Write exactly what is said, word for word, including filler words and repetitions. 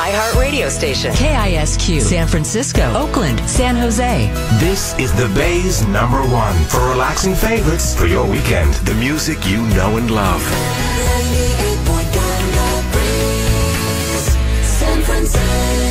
iHeart radio station. K I S Q, San Francisco, Oakland, San Jose. This is the Bay's number one for relaxing favorites for your weekend. The music you know and love. ninety-eight point nine The Breeze, San Francisco.